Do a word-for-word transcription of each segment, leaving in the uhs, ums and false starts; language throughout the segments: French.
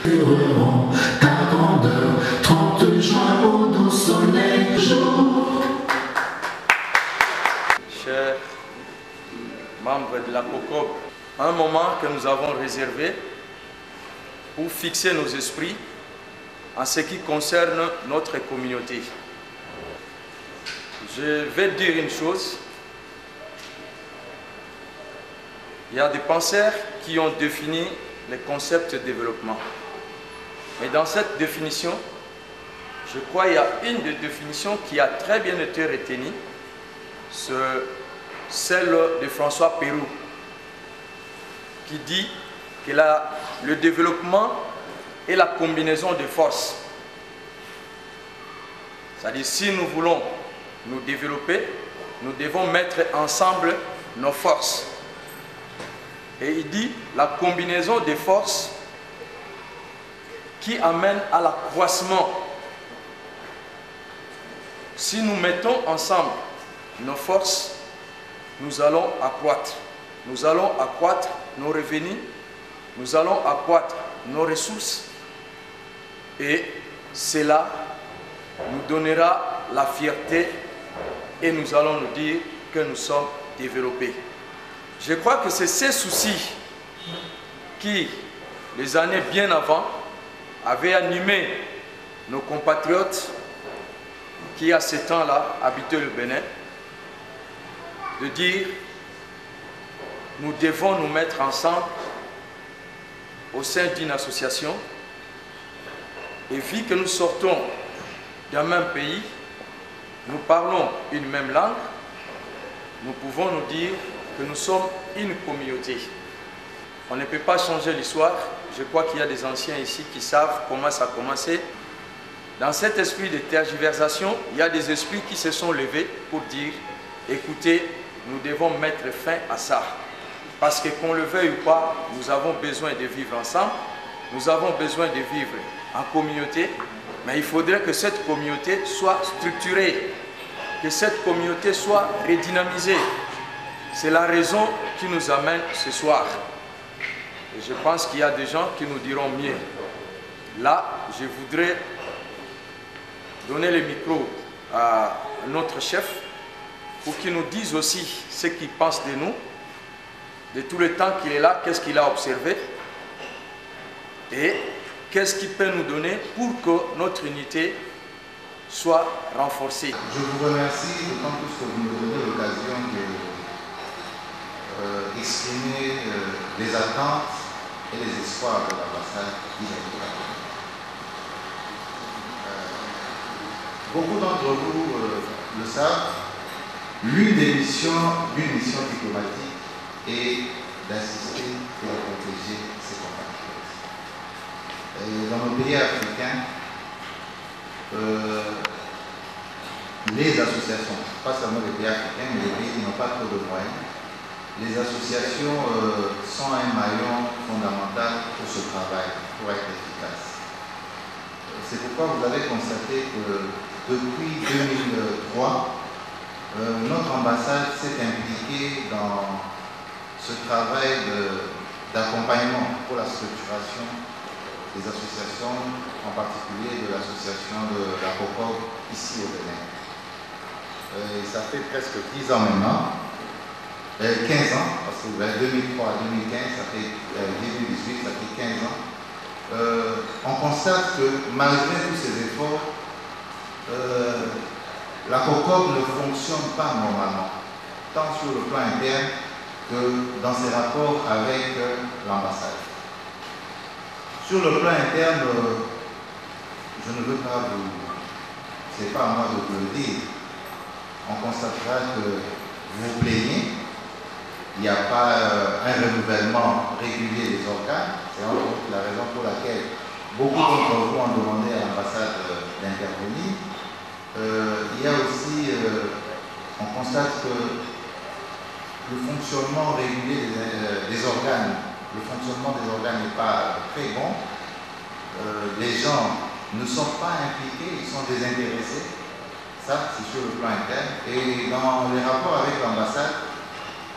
Célébrerons ta grandeur, trente juin au doux soleil jour. Chers membres de la COCOB, un moment que nous avons réservé pour fixer nos esprits en ce qui concerne notre communauté. Je vais dire une chose. Il y a des penseurs qui ont défini les concepts de développement. Mais dans cette définition, je crois qu'il y a une des définitions qui a très bien été retenue, c'est celle de François Pérou, qui dit que la, le développement est la combinaison de forces. C'est-à-dire, si nous voulons nous développer, nous devons mettre ensemble nos forces. Et il dit la combinaison des forces qui amène à l'accroissement. Si nous mettons ensemble nos forces, nous allons accroître. Nous allons accroître nos revenus, nous allons accroître nos ressources et cela nous donnera la fierté et nous allons nous dire que nous sommes développés. Je crois que c'est ces soucis qui, les années bien avant, avaient animé nos compatriotes qui, à ce temps-là, habitaient le Bénin, de dire nous devons nous mettre ensemble au sein d'une association et vu que nous sortons d'un même pays, nous parlons une même langue, nous pouvons nous dire que nous sommes une communauté. On ne peut pas changer l'histoire. Je crois qu'il y a des anciens ici qui savent comment ça a commencé. Dans cet esprit de tergiversation, il y a des esprits qui se sont levés pour dire, écoutez, nous devons mettre fin à ça. Parce que qu'on le veuille ou pas, nous avons besoin de vivre ensemble, nous avons besoin de vivre en communauté, mais il faudrait que cette communauté soit structurée, que cette communauté soit redynamisée. C'est la raison qui nous amène ce soir. Et je pense qu'il y a des gens qui nous diront mieux. Là, je voudrais donner le micro à notre chef pour qu'il nous dise aussi ce qu'il pense de nous, de tout le temps qu'il est là, qu'est-ce qu'il a observé et qu'est-ce qu'il peut nous donner pour que notre unité soit renforcée. Je vous remercie d'autant plus que vous me donnez l'occasion d'exprimer euh, euh, les attentes et les espoirs de l'ambassade d'Ivoire. Euh, beaucoup d'entre vous euh, le savent, l'une des missions, l'une mission diplomatique est d'assister et de protéger ses compatriotes. Et dans nos pays africains, euh, les associations, pas seulement les pays africains, mais les pays qui n'ont pas trop de moyens, les associations euh, sont un maillon fondamental pour ce travail, pour être efficace. C'est pourquoi vous avez constaté que depuis deux mille trois, euh, notre ambassade s'est impliquée dans ce travail d'accompagnement pour la structuration des associations, en particulier de l'association de la COCOB ici au Bénin. Euh, ça fait presque dix ans maintenant. Euh, quinze ans, parce que ben, deux mille trois à deux mille quinze, ça fait euh, deux mille dix-huit, ça fait quinze ans. Euh, on constate que malgré tous ces efforts, euh, la COCOB ne fonctionne pas normalement, tant sur le plan interne que dans ses rapports avec euh, l'ambassade. Sur le plan interne, euh, je ne veux pas vous, c'est pas à moi de vous le dire, on constatera que vous vous plaignez. Il n'y a pas euh, un renouvellement régulier des organes. C'est entre autres la raison pour laquelle beaucoup d'entre vous ont demandé à l'ambassade euh, d'intervenir. Euh, il y a aussi, euh, on constate que le fonctionnement régulier des, euh, des organes, le fonctionnement des organes n'est pas très bon. Euh, les gens ne sont pas impliqués, ils sont désintéressés. Ça, c'est sur le plan interne. Et dans les rapports avec l'ambassade,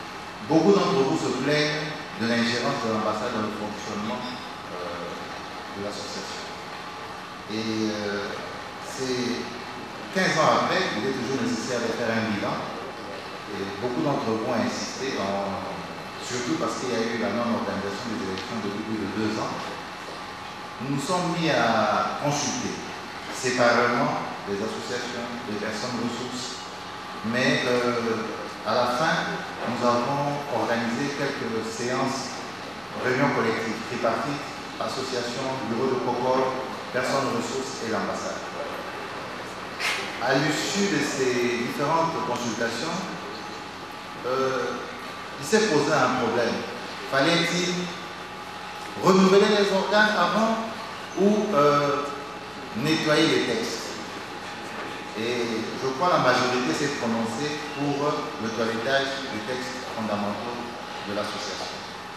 beaucoup d'entre vous se plaignent de l'ingérence de l'ambassade dans le fonctionnement euh, de l'association. Et euh, c'est quinze ans après, il est toujours nécessaire de faire un bilan. Et beaucoup d'entre vous ont insisté, en, surtout parce qu'il y a eu la non-organisation des élections depuis plus de deux ans. Nous nous sommes mis à consulter séparément les associations, les personnes ressources, mais euh, à la fin, nous avons organisé quelques séances, réunions collectives, tripartites, associations, bureau de COCOR, personnes ressources et l'ambassade. À l'issue de ces différentes consultations, euh, il s'est posé un problème. Fallait-il renouveler les organes avant ou euh, nettoyer les textes? Et je crois que la majorité s'est prononcée pour le toilettage des textes fondamentaux de l'association.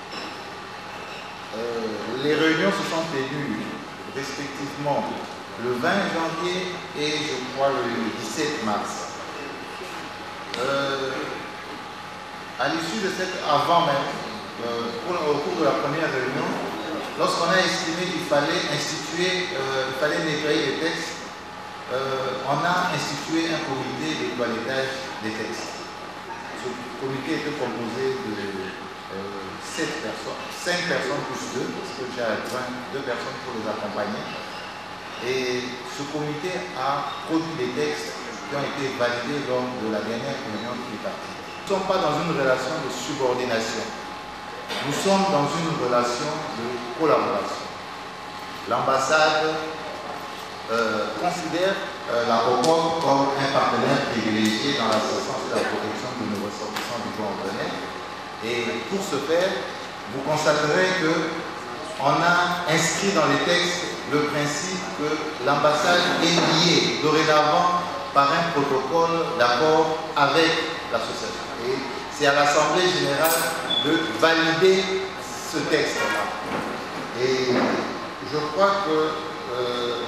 Euh, les réunions se sont tenues respectivement le vingt janvier et je crois le dix-sept mars. Euh, à l'issue de cette, avant même, euh, pour, au cours de la première réunion, lorsqu'on a estimé qu'il fallait instituer, euh, il fallait nettoyer les textes, euh, on a institué un comité de toilettage des textes. Ce comité était composé de euh, sept personnes, cinq personnes plus deux, parce que j'ai adjoint deux personnes pour les accompagner. Et ce comité a produit des textes qui ont été validés lors de la dernière réunion tripartite. Nous ne sommes pas dans une relation de subordination. Nous sommes dans une relation de collaboration. L'ambassade euh, considère euh, la COCOR comme un partenaire privilégié dans l'assistance et la protection de nos ressortissants du droit ordinaire. Et pour ce faire, vous constaterez qu'on a inscrit dans les textes le principe que l'ambassade est liée dorénavant par un protocole d'accord avec l'association. Et c'est à l'Assemblée générale de valider ce texte-là. Et je crois que euh,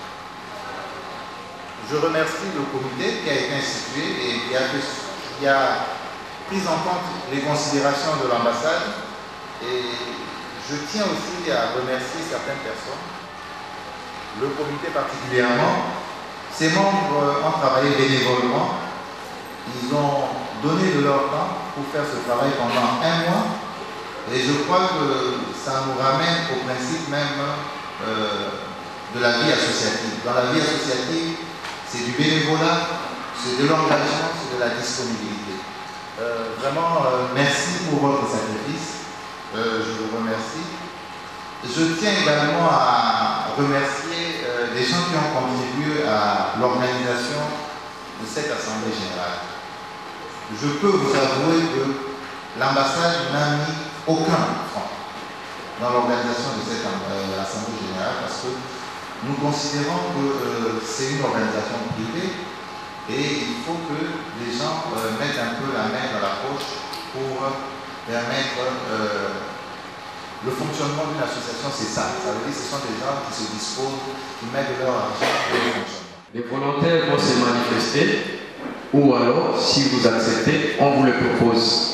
je remercie le comité qui a été institué et qui a, fait, qui a pris en compte les considérations de l'ambassade. Et je tiens aussi à remercier certaines personnes, le comité particulièrement. Ses membres ont travaillé bénévolement. Ils ont donné de leur temps pour faire ce travail pendant un mois. Et je crois que ça nous ramène au principe même euh, de la vie associative. Dans la vie associative, c'est du bénévolat, c'est de l'engagement, c'est de la disponibilité. Euh, vraiment, euh, merci pour votre sacrifice. Euh, je vous remercie. Je tiens également à remercier euh, les gens qui ont contribué à l'organisation de cette Assemblée générale. Je peux vous avouer que l'ambassade n'a mis aucun franc dans l'organisation de cette euh, Assemblée générale parce que nous considérons que euh, c'est une organisation privée et il faut que les gens euh, mettent un peu la main dans la poche pour permettre euh, le fonctionnement d'une association. C'est ça. Ça veut dire que ce sont des gens qui se disposent, qui mettent de leur argent pour le fonctionnement. Les volontaires vont se manifester ou alors, si vous acceptez, on vous le propose.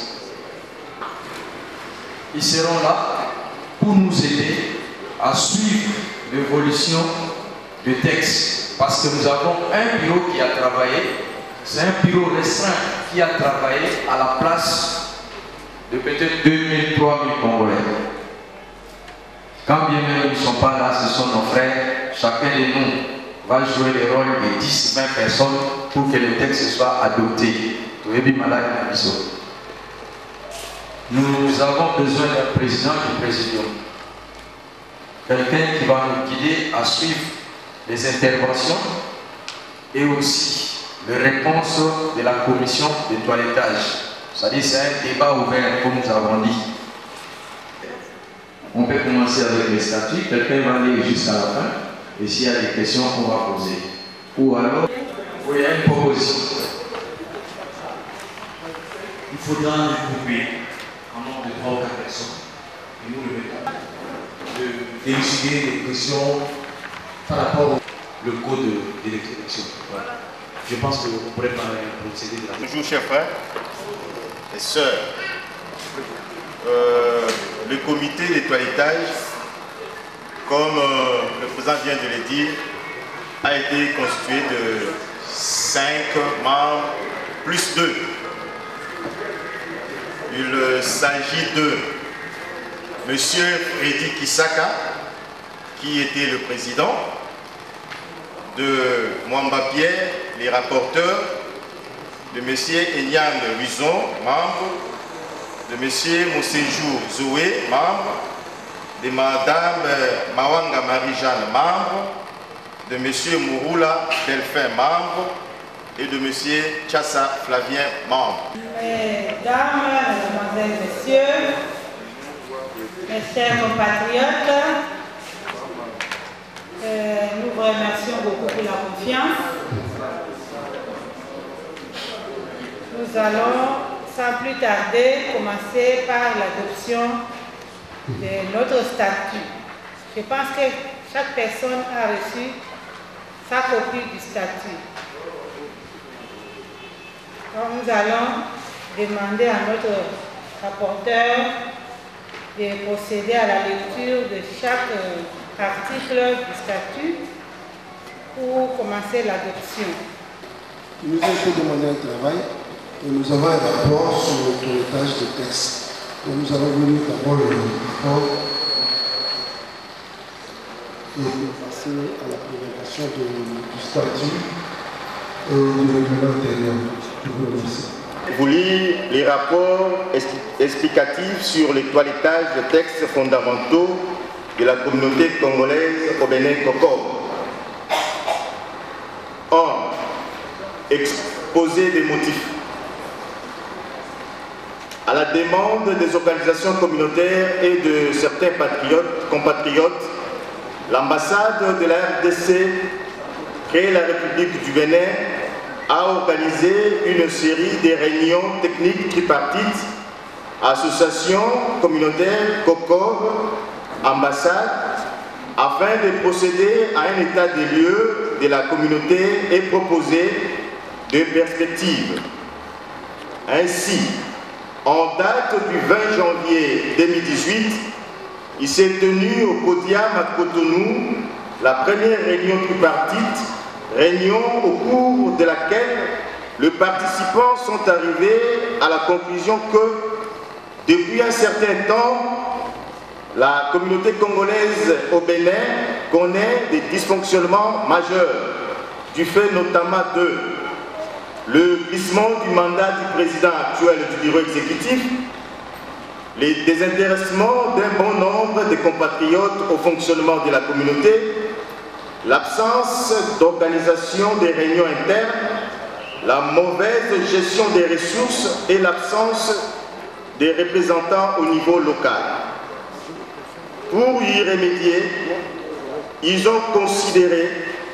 Ils seront là pour nous aider à suivre l'évolution du texte. Parce que nous avons un bureau qui a travaillé, c'est un bureau restreint qui a travaillé à la place de peut-être deux mille, trois mille Congolais. Quand bien même ils ne sont pas là, ce sont nos frères, chacun de nous va jouer le rôle de dix, vingt personnes pour que le texte soit adopté. Nous avons besoin d'un président du présidium. Quelqu'un qui va nous guider à suivre les interventions et aussi les réponses de la commission de toilettage. C'est-à-dire c'est un débat ouvert, comme nous avons dit. On peut commencer avec les statuts, quelqu'un va aller jusqu'à la fin, et s'il y a des questions, on va poser. Ou alors, il y a une proposition. Il faudra regrouper en nombre de trois ou quatre personnes, et nous le mettons, de d'élucider des questions par rapport au code d'élection. Voilà. Je pense qu'on pourrait pas procéder de la Bonjour chers frères et sœurs. Euh, le comité de toilettage comme euh, le président vient de le dire, a été constitué de cinq membres plus deux. Il s'agit de M. Freddy Kisaka, qui était le président, de Mwamba Pierre, les rapporteurs, de M. Enyang Luizon, membre, de M. Mosenjou Zoé, membre, de Mme Mawanga Marie-Jeanne, membre, de M. Mouroula Delphin, membre, et de M. Tchassa Flavien, membre. Mesdames, Mesdemoiselles, Messieurs, mes chers compatriotes, euh, nous vous remercions beaucoup pour la confiance. Nous allons, sans plus tarder, commencer par l'adoption de notre statut. Je pense que chaque personne a reçu sa copie du statut. Donc nous allons demander à notre rapporteur de procéder à la lecture de chaque article du statut pour commencer l'adoption. Il nous a été demandé un travail et nous avons un rapport sur le toilettage des textes. Donc nous allons venir d'abord le rapport et passer à la présentation du statut et du règlement intérieur. Je vous remercie. Vous lire les rapports explicatifs sur le toilettage des textes fondamentaux de la communauté congolaise au Bénin Cocor. un. Exposé des motifs. À la demande des organisations communautaires et de certains patriotes, compatriotes, l'ambassade de la R D C, créée la République du Bénin, a organisé une série de réunions techniques tripartites, associations communautaires, COCOR, ambassade, afin de procéder à un état des lieux de la communauté et proposer des perspectives. Ainsi, en date du vingt janvier deux mille dix-huit, il s'est tenu au podium à Cotonou la première réunion tripartite, réunion au cours de laquelle les participants sont arrivés à la conclusion que depuis un certain temps, la communauté congolaise au Bénin connaît des dysfonctionnements majeurs, du fait notamment de le glissement du mandat du président actuel du bureau exécutif, les désintéressements d'un bon nombre de compatriotes au fonctionnement de la communauté, l'absence d'organisation des réunions internes, la mauvaise gestion des ressources et l'absence des représentants au niveau local. Pour y remédier, ils ont considéré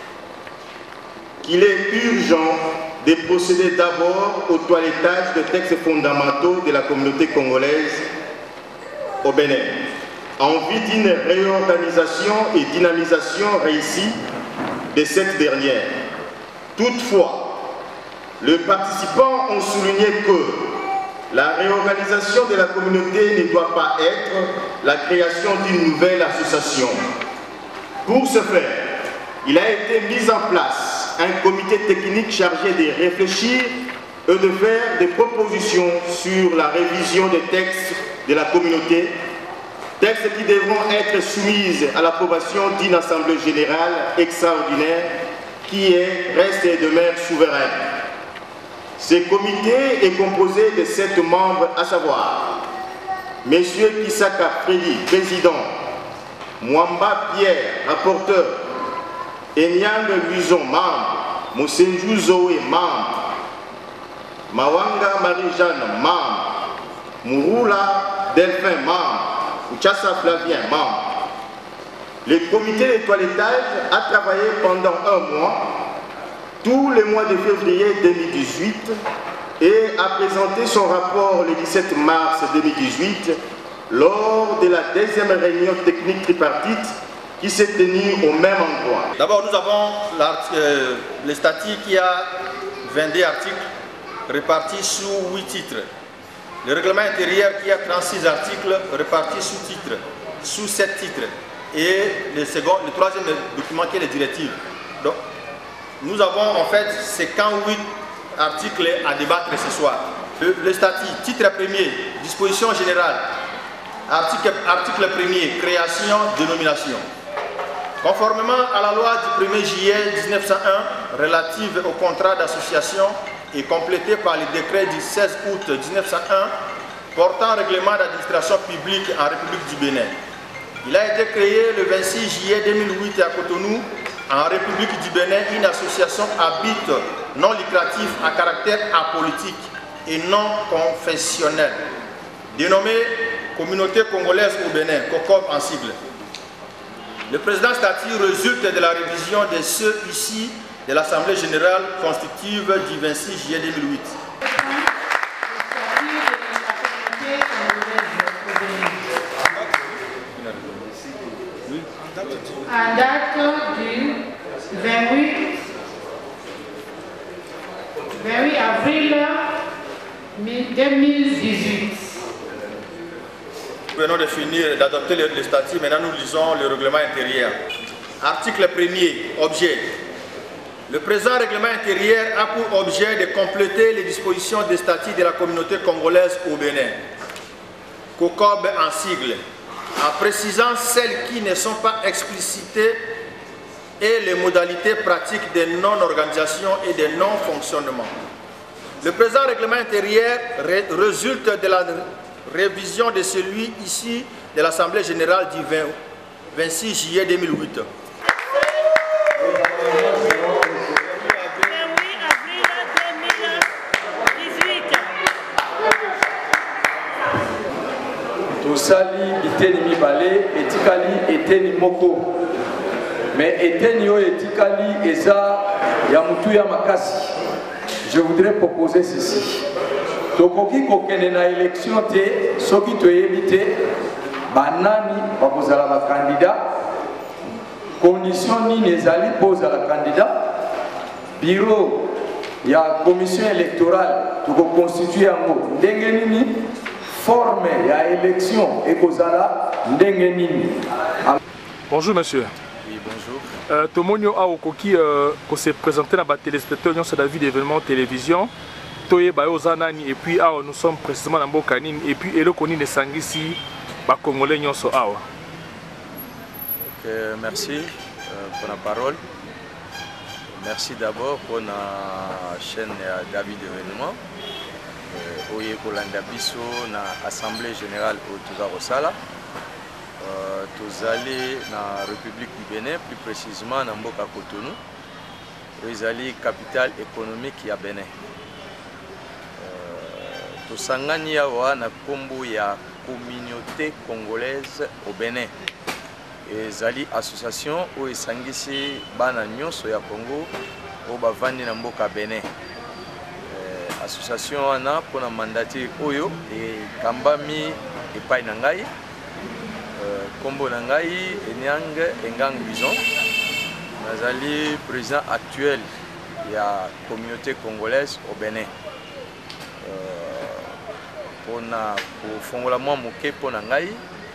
qu'il est urgent de procéder d'abord au toilettage des textes fondamentaux de la communauté congolaise au Bénin, en vue d'une réorganisation et dynamisation réussie de cette dernière. Toutefois, les participants ont souligné que la réorganisation de la communauté ne doit pas être la création d'une nouvelle association. Pour ce faire, il a été mis en place un comité technique chargé de réfléchir et de faire des propositions sur la révision des textes de la communauté, textes qui devront être soumis à l'approbation d'une assemblée générale extraordinaire qui est, reste et demeure souveraine. Ce comité est composé de sept membres, à savoir M. Kisaka Freddy, président, Mwamba Pierre, rapporteur, Enyang Luizon, membre, Mosenjou Zoé, membre, Mawanga Marie-Jeanne, membre, Mouroula Delphin, membre, Tchassa Flavien, membre. Le comité de toilettage a travaillé pendant un mois, tous les mois de février deux mille dix-huit, et a présenté son rapport le dix-sept mars deux mille dix-huit lors de la deuxième réunion technique tripartite qui s'est tenue au même endroit. D'abord, nous avons euh, le statut qui a vingt-deux articles répartis sous huit titres. Le règlement intérieur qui a trente-six articles répartis sous titres, sous sept titres. et le, second, le troisième document qui est les directives. Donc, nous avons en fait cinquante-huit articles à débattre ce soir. Le, le statut, titre premier, disposition générale, article, article premier, création, dénomination. Conformément à la loi du premier juillet mille neuf cent un relative au contrat d'association et complétée par le décret du seize août mille neuf cent un portant règlement d'administration publique en République du Bénin. Il a été créé le vingt-six juillet deux mille huit à Cotonou, en République du Bénin, une association à but non lucratif à caractère apolitique et non confessionnel, dénommée Communauté congolaise au Bénin, COCOB en sigle. Le président statut résulte de la révision de ceux ici de l'Assemblée générale constitutive du vingt-six juillet deux mille huit. En date du vingt-huit avril deux mille dix-huit. Nous venons de finir d'adopter le, le statut, maintenant nous lisons le règlement intérieur. Article premier, objet. Le présent règlement intérieur a pour objet de compléter les dispositions des statuts de la communauté congolaise au Bénin, COCOB en sigle, en précisant celles qui ne sont pas explicitées et les modalités pratiques de non-organisation et de non-fonctionnement. Le présent règlement intérieur ré résulte de la révision de celui ici de l'Assemblée générale du vingt-six juillet deux mille huit. tosali biteni mibale etikali eteni moko mais eteni oyo etikali eza ya mutu ya makasi. Je voudrais proposer ceci. Tokoki kokende na élection te soki toyebi te banani bakozala ba candidat, condition nini ezali pozala candidat, bureau ya commission électorale tokoconstitue yango ndenge nini, forme ya élection ekozala ndenge nini. Bonjour monsieur. Oui, bonjour. Euh, Tomonio a okoki euh, ko se présenter na ba téléspectateurs sur la vie d'événements télévision. Toye ba ozanani et puis awa nous sommes précisément dans Bokanine et puis eloko ni ne sangisi ba congolais nyonso awa. Ok, merci euh, pour la parole. Merci d'abord pour la chaîne David d'événements. Oye kolanda biso na assemblée générale au Tuzarosala. Euh, tozali na République du Bénin, plus précisément na Mboka Cotonou. Tozali capitale économique ya Bénin. Euh, tosangani awa na kombo ya communauté congolaise au Bénin. Ezali association o esangisi bana nyonso ya Congo o bavandi na Mboka Bénin. Euh, association wana pona mandature oyo e kambami epai na ngai. Kombo na ngai Enyang Engang Bison, nazali président actuel ya communauté congolaise au Bénin. Pour na kofongola mwa moke po na ngai,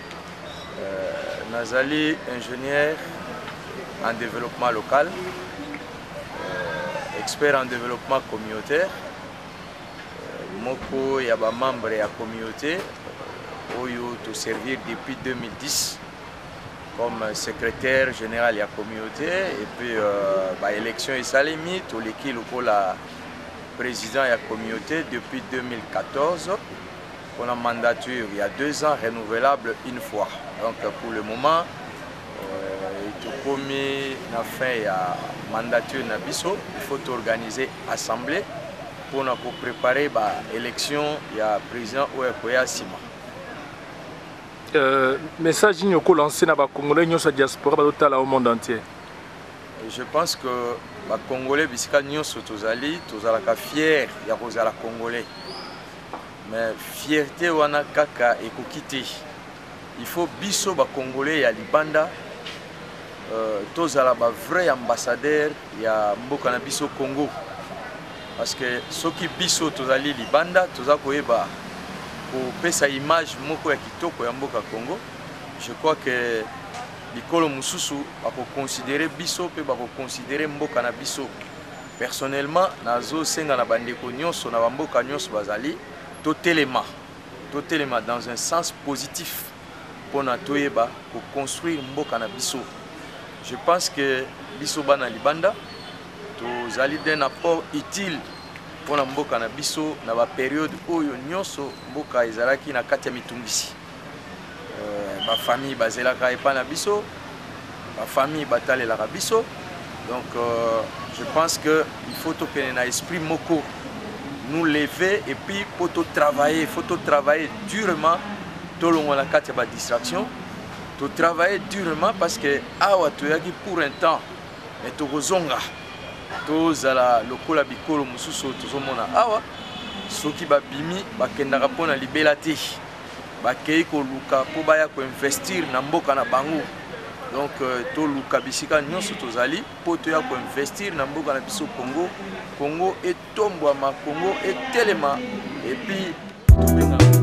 nazali ingénieur en développement local, expert en développement communautaire, moko ya ba membre ya communauté oyo to servir depuis deux mille dix comme secrétaire général de la communauté et puis euh, bah, élection et salimi to leki lokola président de la communauté depuis deux mille quatorze pour la mandature il y a deux ans renouvelable une fois. Donc pour le moment il faut commis la fin ya mandature na biso, il faut organiser assemblée pour nous préparer bah élection ya président ou ya sima. Euh, message nyoko lancé na ba congolais nyonso diaspora ba au monde entier. Je pense que ba congolais bisika nyonso tozali tozalaka fier ya kozala congolais. Mais fierté wana kaka ekokite. Il faut biso ba congolais ya libanda euh, tozala ba vrai ambassadeur ya mboka na biso Congo. Parce que soki biso tozali libanda toza koyeba pour faire sa image moko ya kitoko ya mboka Congo. Je crois que bikolo mususu bakoconsidere biso pe bakoconsidere mboka na biso. Personnellement nazo senga na bandeko nyonso na bamboka nyonso bazali totelema totelema dans un sens positif pona toyeba ko construire mboka na biso. Je pense que biso bana libanda tozali d'un apport utile pona mboka na biso na ba période oyo nyonso mboka ezalaki na kati ya mitungisi. Euh, ba famille bazelaka epa na biso, ba famille batalelaka biso. Donc euh, je pense qu'il faut que nous esprit moko nous lever et puis pour tout travailler, il faut tout travailler durement tout le monde a quatre distractions, tout travailler durement parce que awa toyaki pour un temps mais to kozonga to zala lokola bikolo mususu tozomona awa soki babimi bakendaka pona libela te bakei ko luka po baya ko investir na mboka na bango. Donc, tout le Kabisika nyonso tozali pour to ya ko investir na mboka na biso Congo. Congo est tombouama, Congo est tellement et puis